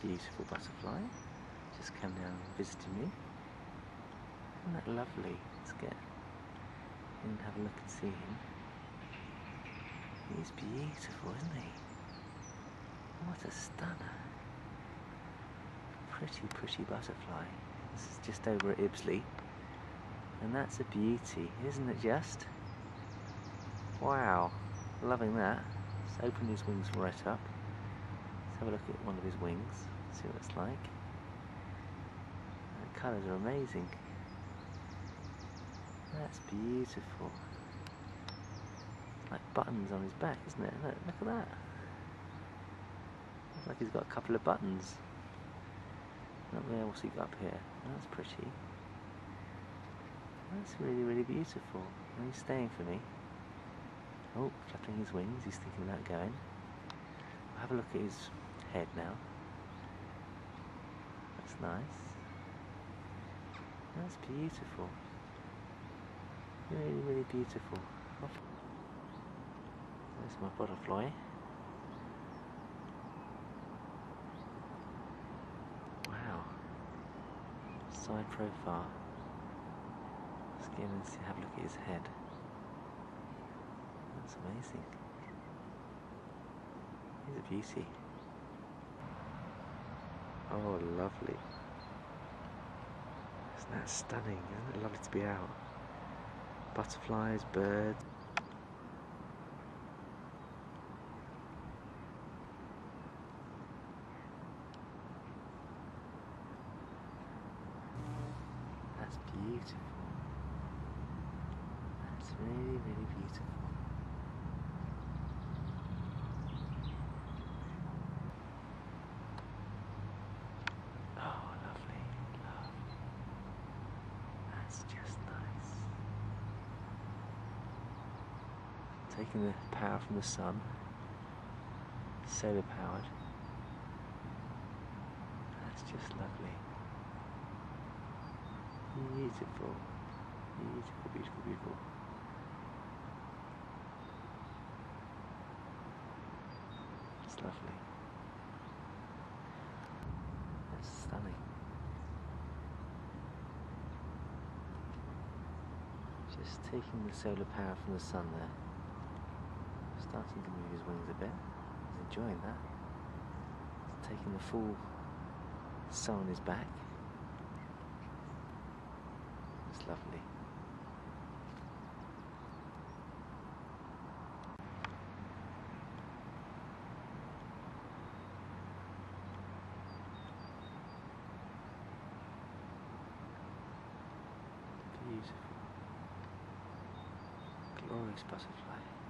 beautiful butterfly. Just come down and visiting me. Isn't that lovely? Let's get in and have a look and see him. He's beautiful, isn't he? What a stunner. Pretty, pretty butterfly. This is just over at Ibsley. And that's a beauty, isn't it just? Wow, loving that. Let's open his wings right up. Let's have a look at one of his wings, see what it's like. The colours are amazing. That's beautiful. Like buttons on his back, isn't it? Look at that. Looks like he's got a couple of buttons. What's he got up here? That's pretty. That's really, really beautiful. And he's staying for me. Oh, flapping his wings, he's thinking about going. I'll have a look at his head now. That's nice. That's beautiful. Really, really beautiful. There's my butterfly. Wow. Side profile. Let's get in and have a look at his head. That's amazing. He's a beauty. Oh, lovely. Isn't that stunning? Isn't it lovely to be out? Butterflies, birds. That's beautiful. That's really, really beautiful. Oh, lovely. Lovely. That's just nice. Taking the power from the sun, solar powered. That's just lovely. Beautiful. Beautiful, beautiful, beautiful. It's lovely. That's stunning. Just taking the solar power from the sun there. Starting to move his wings a bit. He's enjoying that. He's taking the full sun on his back. It's lovely. Beautiful. Glorious butterfly.